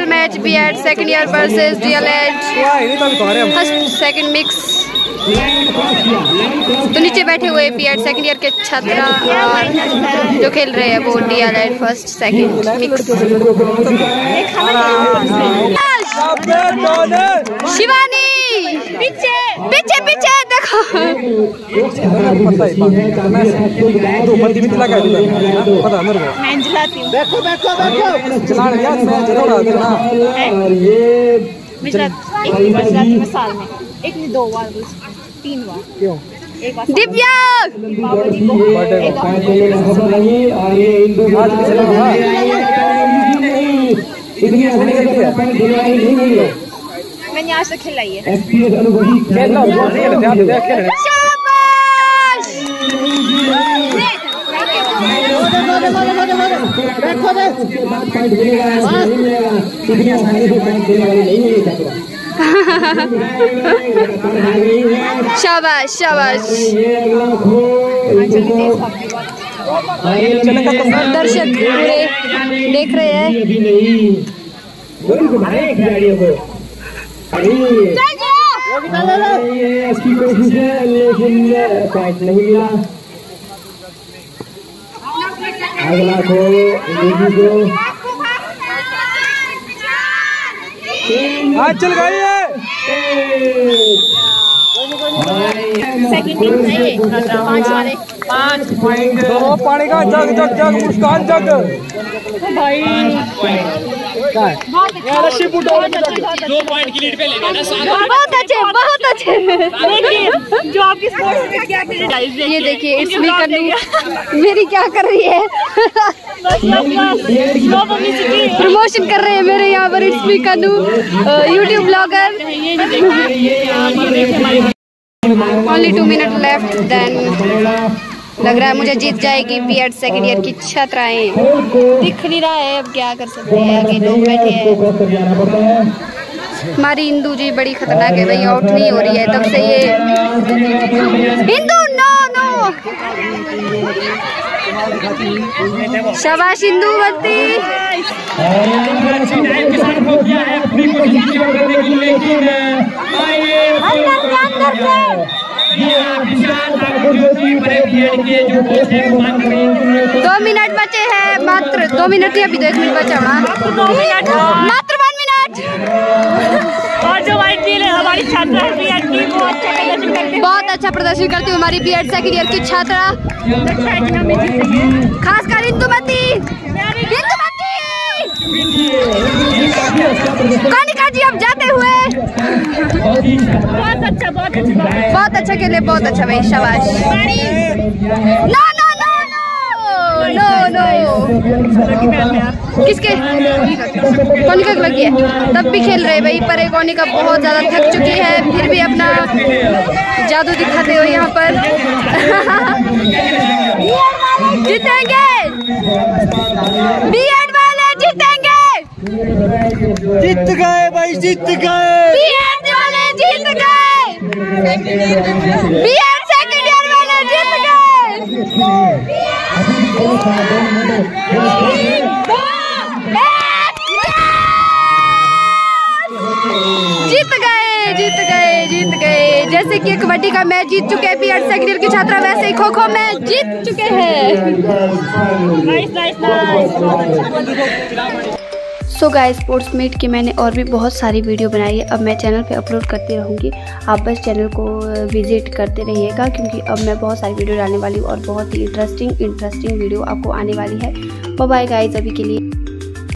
Final match BEd second year versus DElEd first second mix. तो नीचे बैठे हुए बीएड सेकंड ईयर के छात्र और जो खेल रहे हैं वो DElEd first second mix. Shivani पीछे पीछे पीछे देखो। देखो साल में एक नहीं 2 बार 3 बार क्यों? दिव्या मैंने आज तक खिलाई है। शाबाश शाबाश। दर्शक पूरे देख रहे हैं। अगला को आज चल गई है। सेकंड टीम है 5 दो पानी का जग जग जग मुस्कान जग भाई। रस्सी बुटो 2 पॉइंट की लीड पे ले गया ना। बहुत अच्छे बहुत अच्छे। देखिए जो आपकी स्पोर्ट्स में क्या ये देखिए इसमें करनी मेरी क्या कर रही है। प्रमोशन कर रहे हैं मेरे यहाँ पर इसमें कनू YouTube blogger. Only 2 minute left then लग रहा है मुझे जीत जाएगी बीएड सेकंड ईयर की छात्राएं। दिख नहीं रहा है अब क्या कर सकते हैं, आगे लोग बैठे हैं। हमारी इंदू जी बड़ी खतरनाक है भाई, आउट नहीं हो रही है तब से ये। इंदू नो नो शाबाश इंदू बत्ती। दो मिनट बचे हैं मात्र 2 मिनट ही अभी तो 1 मिनट बचा होना मात्र 1 मिनट। और जो हमारी टीम है हमारी छात्रा है बीएड की बहुत अच्छा प्रदर्शन करती है हमारी बीएड सेकंड ईयर की छात्रा खासकर इंदुमती। कनिका जी अब जाते हुए बहुत अच्छा खेले बहुत अच्छा भाई शाबाश। No no no no no किसके कनिका लगी है तब भी खेल रहे भाई। पर कनिका बहुत ज्यादा थक चुकी है फिर भी अपना जादू दिखाते हो यहाँ पर। जीतेंगे बीएड वाले जीतेंगे। जीत गए भाई जीत गए। बीएड वाले जीत गए। बीएड सेकंड ईयर वाले जीत गए। जीत गए जीत गए जीत गए। जैसे कि कबड्डी का मैच जीत चुके हैं बीएड सेकंड ईयर की छात्रा वैसे ही खो खो मैच जीत चुके हैं। सो गाइस स्पोर्ट्स मीट की मैंने और भी बहुत सारी वीडियो बनाई है, अब मैं चैनल पे अपलोड करती रहूँगी। आप बस चैनल को विजिट करते रहिएगा क्योंकि अब मैं बहुत सारी वीडियो डालने वाली हूँ और बहुत ही इंटरेस्टिंग वीडियो आपको आने वाली है। बाय बाय गाइस अभी के लिए।